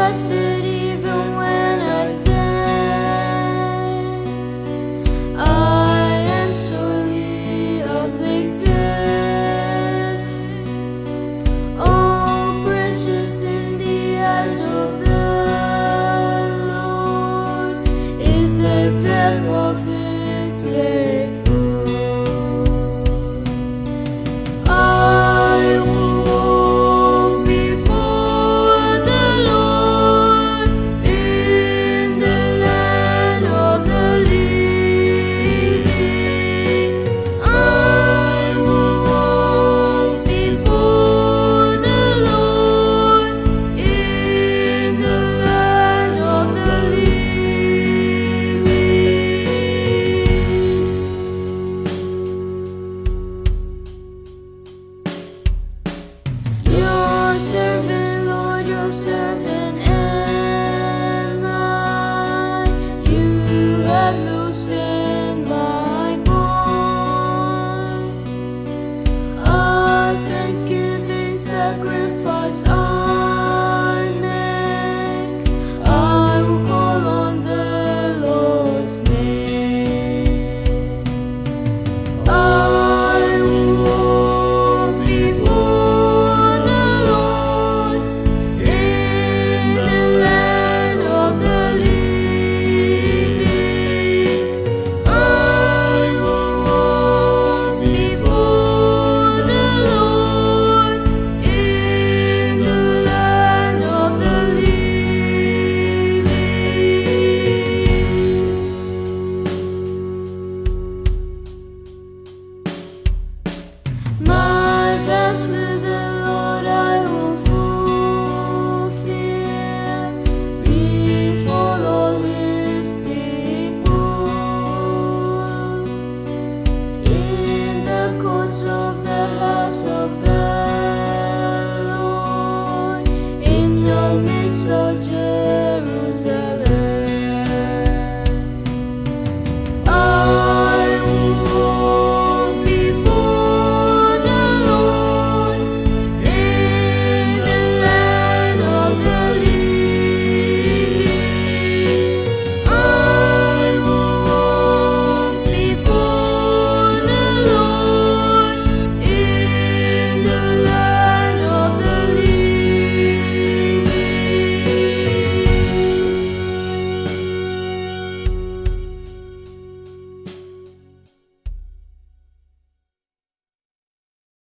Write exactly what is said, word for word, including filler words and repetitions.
trusted even when I sin. I am surely afflicted. Oh, precious in the eyes of the Lord is the death of His faithful. I will walk before the Lord in the land of the living. I will walk before the Lord in the land of the living. Your servant, Lord, your servant.